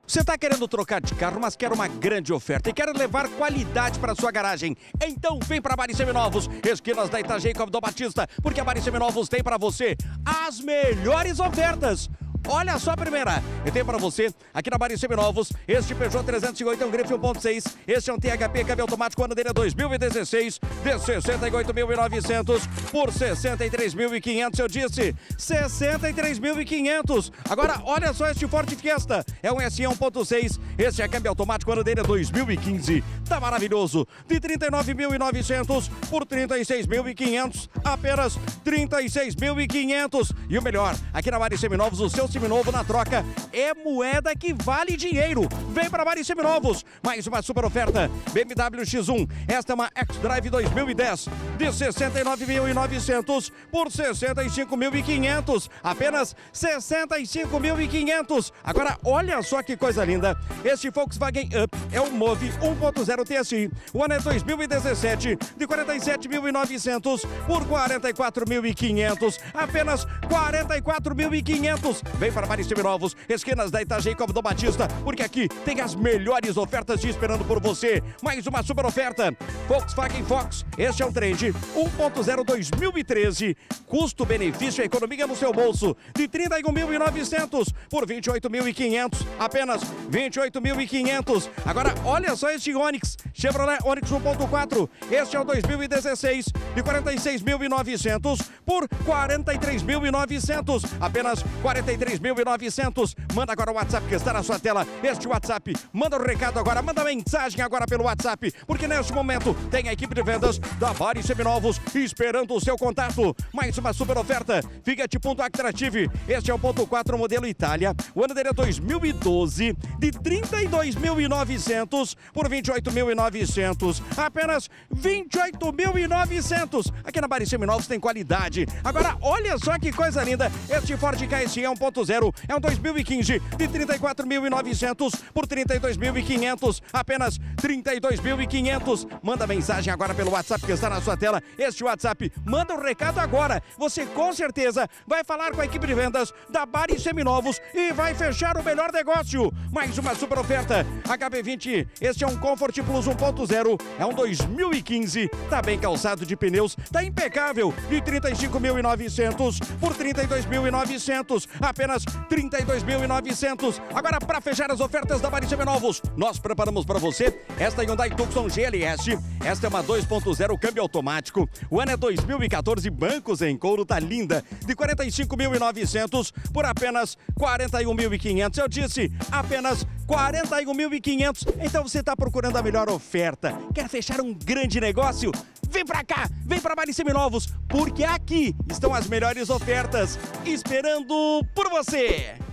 Você está querendo trocar de carro, mas quer uma grande oferta e quer levar qualidade para sua garagem? Então vem para Bari Seminovos, esquinas da Itajaí com Dom Batista, porque a Bari Seminovos tem para você as melhores ofertas. Olha só a primeira, eu tenho para você, aqui na Bari Seminovos, este Peugeot 308 é um Grife 1.6, este é um THP câmbio automático, ano dele é 2016, de 68.900 por 63.500, eu disse, 63.500. Agora, olha só este Ford Fiesta, é um SE 1.6, este é câmbio automático, ano dele é 2015, tá maravilhoso, de 39.900 por 36.500, apenas 36.500. E o melhor, aqui na Bari Seminovos, o seu seminovo na troca é moeda que vale dinheiro. Vem para Bari Seminovos, mais uma super oferta, BMW X1, esta é uma X-Drive 2010, de 69.900 por 65.500, apenas 65.500. Agora, olha só que coisa linda, este Volkswagen Up é um Move 1.0 TSI, o ano é 2017, de 47.900 por 44.500, apenas 44.500. Vem para Bari Seminovos, esquinas da Itajaí com Dom Batista, porque aqui tem as melhores ofertas te esperando por você. Mais uma super oferta, Volkswagen Fox, este é um Trend 1.0 2013, custo-benefício, economia no seu bolso, de 31.900 por 28.500, apenas 28.500. Agora, olha só este Onix, Chevrolet Onix 1.4, este é o 2016, de 46.900 por 43.900, apenas 43.900. Manda agora o WhatsApp que está na sua tela, este WhatsApp, manda o recado agora, manda mensagem agora pelo WhatsApp, porque neste momento tem a equipe de vendas da Bari Seminovos esperando o seu contato. Mais uma super oferta, Fiat Punto Active, este é o 1.4 modelo Itália, o ano dele é 2012, de 32.900 por 28.900, apenas 28.900. Aqui na Bari Seminovos tem qualidade. Agora, olha só que coisa linda, este Ford KSI é 1.0, é um 2015, de 34.900 por 32.500, apenas 32.500. Manda mensagem agora pelo WhatsApp que está na sua tela, este WhatsApp, manda um recado agora, você com certeza vai falar com a equipe de vendas da Bari Seminovos e vai fechar o melhor negócio. Mais uma super oferta, HB20, este é um Comfort Plus 1.0, é um 2015, tá bem calçado de pneus, tá impecável, de 35.900 por 32.900, apenas 32.900. Agora, para fechar as ofertas da Bari Seminovos, nós preparamos para você esta Hyundai Tucson GLS, esta é uma 2.0 câmbio automático, o ano é 2014, bancos em couro, tá linda, de 45.900 por apenas 41.500, eu disse, apenas 41.500. Então você está procurando a melhor oferta, quer fechar um grande negócio? Vem pra cá, vem pra Bari Seminovos, porque aqui estão as melhores ofertas esperando por você.